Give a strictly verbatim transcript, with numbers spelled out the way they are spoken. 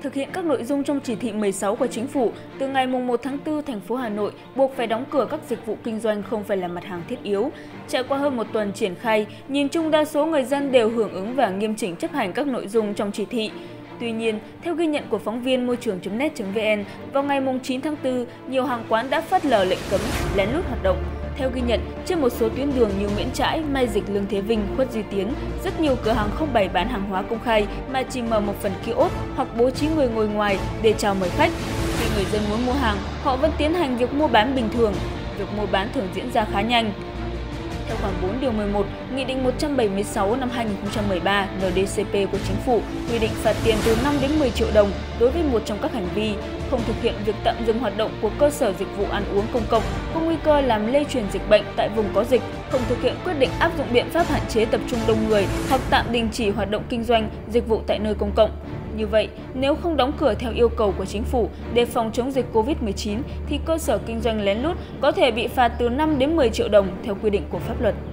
Thực hiện các nội dung trong chỉ thị mười sáu của Chính phủ, từ ngày mùng một tháng tư, thành phố Hà Nội buộc phải đóng cửa các dịch vụ kinh doanh không phải là mặt hàng thiết yếu. Trải qua hơn một tuần triển khai, nhìn chung đa số người dân đều hưởng ứng và nghiêm chỉnh chấp hành các nội dung trong chỉ thị. Tuy nhiên, theo ghi nhận của phóng viên môi trường chấm net chấm vn, vào ngày mùng chín tháng tư, nhiều hàng quán đã phớt lờ lệnh cấm, lén lút hoạt động. Theo ghi nhận, trên một số tuyến đường như Nguyễn Trãi, Mai Dịch, Lương Thế Vinh, Khuất Duy Tiến, rất nhiều cửa hàng không bày bán hàng hóa công khai mà chỉ mở một phần kiosk hoặc bố trí người ngồi ngoài để chào mời khách. Khi người dân muốn mua hàng, họ vẫn tiến hành việc mua bán bình thường. Việc mua bán thường diễn ra khá nhanh. Theo khoản bốn điều mười một, Nghị định một trăm bảy mươi sáu năm hai nghìn không trăm mười ba N D C P của Chính phủ quy định phạt tiền từ năm đến mười triệu đồng đối với một trong các hành vi không thực hiện việc tạm dừng hoạt động của cơ sở dịch vụ ăn uống công cộng, có nguy cơ làm lây truyền dịch bệnh tại vùng có dịch, không thực hiện quyết định áp dụng biện pháp hạn chế tập trung đông người hoặc tạm đình chỉ hoạt động kinh doanh, dịch vụ tại nơi công cộng. Như vậy, nếu không đóng cửa theo yêu cầu của Chính phủ để phòng chống dịch Covid mười chín thì cơ sở kinh doanh lén lút có thể bị phạt từ năm đến mười triệu đồng theo quy định của pháp luật.